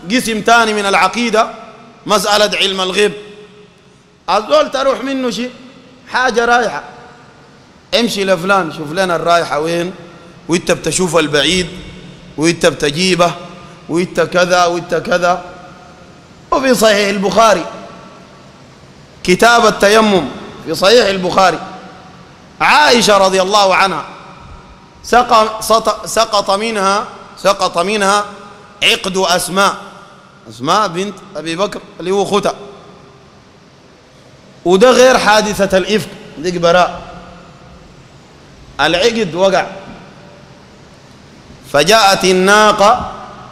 قسم تاني من العقيدة مسألة علم الغيب. الزول تروح منه شيء حاجة رايحة، امشي لفلان شوف لنا الرايحة وين، وانت بتشوف البعيد وانت بتجيبه وانت كذا وانت كذا. وفي صحيح البخاري كتاب التيمم في صحيح البخاري عائشة رضي الله عنها سقط منها عقد أسماء بنت أبي بكر اللي هو ختة، وده غير حادثة الإفك ديك براء. العقد وقع، فجاءت الناقة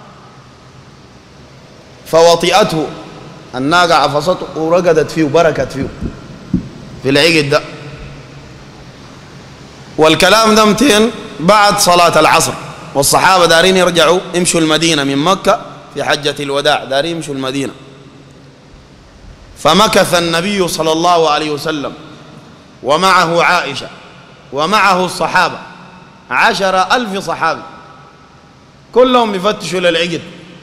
فوطئته، الناقة عفصته ورقدت فيه وبركت فيه في العقد ده. والكلام ده 200 بعد صلاة العصر، والصحابة دارين يرجعوا يمشوا المدينة من مكة في حجة الوداع، دارين يمشوا المدينة. فمكث النبي صلى الله عليه وسلم ومعه عائشة ومعه الصحابة 10,000 صحابي كلهم يفتشوا للعقد.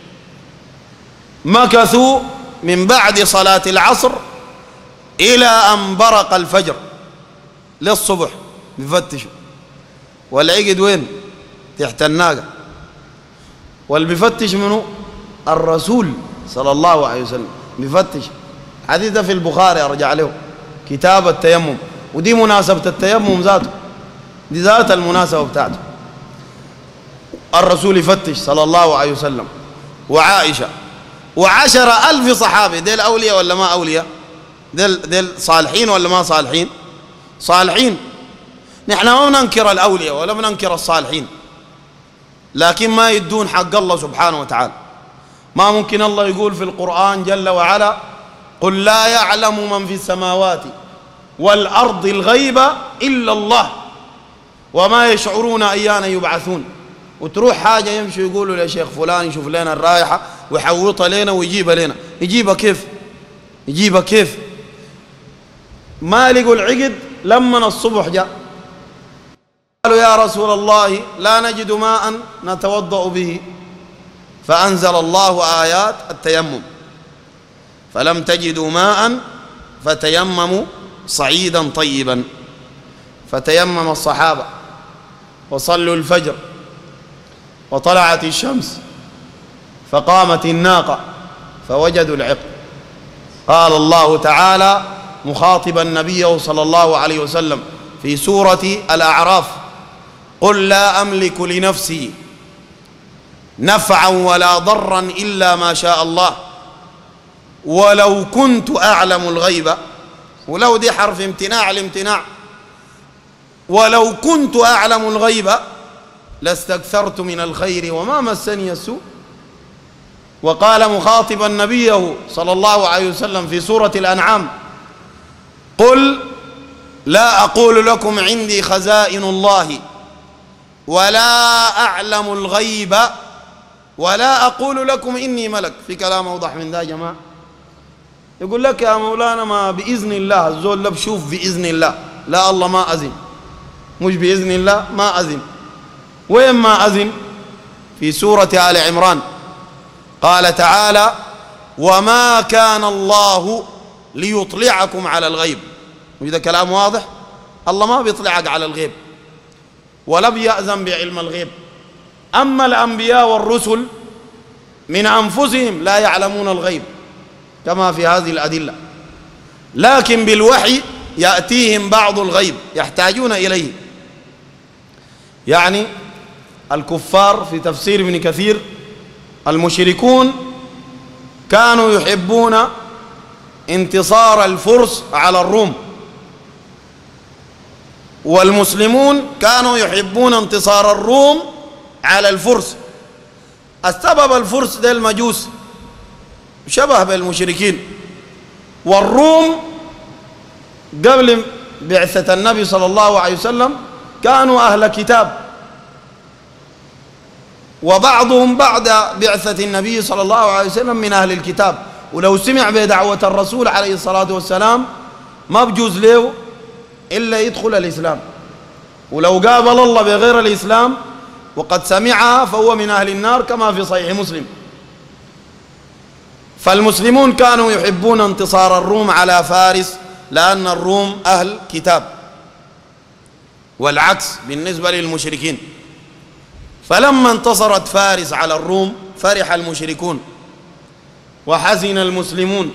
مكثوا من بعد صلاة العصر إلى أن برق الفجر للصبح بيفتشوا، والعقد وين؟ تحت الناقة. واللي بيفتش منه الرسول صلى الله عليه وسلم بيفتش. حديث ده في البخاري أرجع له كتاب التيمم، ودي مناسبة التيمم ذاته، دي ذات المناسبة بتاعته. الرسول يفتش صلى الله عليه وسلم وعائشة 10,000 صحابي. ديل أولياء ولا ما أولياء؟ ديل صالحين ولا ما صالحين؟ صالحين. نحن ما بننكر الأولياء ولا بننكر الصالحين، لكن ما يدون حق الله سبحانه وتعالى. ما ممكن الله يقول في القرآن جل وعلا قل لا يعلم من في السماوات والأرض الغيب إلا الله وما يشعرون أيان يبعثون. وتروح حاجة يمشي يقولوا يا شيخ فلان يشوف لنا الرائحة ويحوطها لنا ويجيبها لنا. يجيبها كيف؟ يجيبها كيف؟ ما لقوا العقد لما الصبح جاء قالوا يا رسول الله لا نجد ماء نتوضأ به، فأنزل الله آيات التيمم، فلم تجدوا ماء فتيمموا صعيدا طيبا. فتيمم الصحابة وصلوا الفجر وطلعت الشمس فقامت الناقة فوجدوا العقد. قال الله تعالى مخاطبا النبي صلى الله عليه وسلم في سورة الأعراف قل لا أملك لنفسي نفعا ولا ضرا إلا ما شاء الله ولو كنت أعلم الغيب. ولو دي حرف امتناع الامتناع. ولو كنت أعلم الغيب لاستكثرت من الخير وما مسني السوء. وقال مخاطبا نبيه صلى الله عليه وسلم في سورة الأنعام قل لا أقول لكم عندي خزائن الله ولا أعلم الغيب ولا أقول لكم إني ملك. في كلام أوضح من ذا يا جماعة. يقول لك يا مولانا ما بإذن الله، الزول لا بشوف بإذن الله، لا الله ما أذن، مش بإذن الله ما أذن. وين ما أذن؟ في سورة آل عمران قال تعالى وما كان الله ليطلعكم على الغيب. وإذا كلام واضح، الله ما بيطلعك على الغيب ولا بيأذن بعلم الغيب. أما الأنبياء والرسل من أنفسهم لا يعلمون الغيب كما في هذه الأدلة، لكن بالوحي يأتيهم بعض الغيب يحتاجون إليه. يعني الكفار في تفسير ابن كثير المشركون كانوا يحبون انتصار الفرس على الروم، والمسلمون كانوا يحبون انتصار الروم على الفرس. السبب الفرس ده المجوس شبه بالمشركين، والروم قبل بعثة النبي صلى الله عليه وسلم كانوا أهل كتاب، وبعضهم بعد بعثة النبي صلى الله عليه وسلم من أهل الكتاب. ولو سمع بدعوة الرسول عليه الصلاة والسلام ما بجوز له إلا يدخل الإسلام، ولو قابل الله بغير الإسلام وقد سمعها فهو من أهل النار كما في صحيح مسلم. فالمسلمون كانوا يحبون انتصار الروم على فارس لأن الروم أهل كتاب، والعكس بالنسبة للمشركين. فلما انتصرت فارس على الروم فرح المشركون وحزن المسلمون.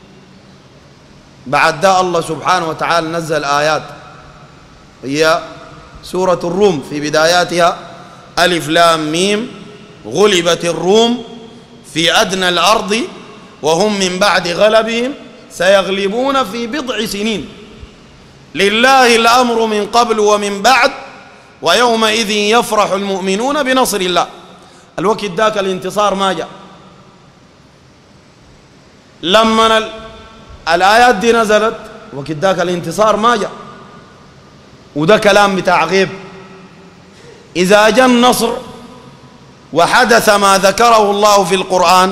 بعد ذا الله سبحانه وتعالى نزل آيات هي سورة الروم في بداياتها ألف لام ميم غلبت الروم في أدنى الأرض وهم من بعد غلبهم سيغلبون في بضع سنين لله الأمر من قبل ومن بعد ويومئذ يفرح المؤمنون بنصر الله. الوقت ذاك الانتصار ما جاء، لما الآيات دي نزلت وقت ذاك الانتصار ما جاء، وده كلام بتاع غيب. إذا جاء النصر وحدث ما ذكره الله في القرآن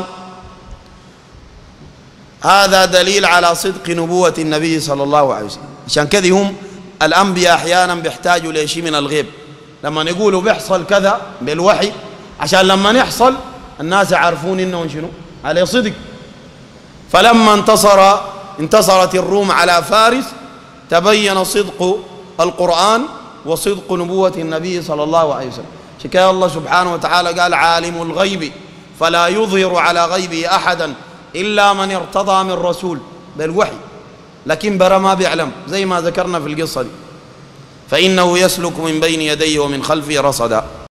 هذا دليل على صدق نبوة النبي صلى الله عليه وسلم. عشان كذا هم الأنبياء أحيانا بيحتاجوا لشيء من الغيب، لما يقولوا بيحصل كذا بالوحي عشان لما يحصل الناس يعرفون إنه شنو عليه صدق. فلما انتصرت الروم على فارس تبين صدق القرآن وصدق نبوة النبي صلى الله عليه وسلم. شكاية الله سبحانه وتعالى قال عالم الغيب فلا يظهر على غيبه أحدا إلا من ارتضى من رسول بالوحي، لكن برا ما بيعلم زي ما ذكرنا في القصة دي. فإنه يسلك من بين يديه ومن خلفه رصدا.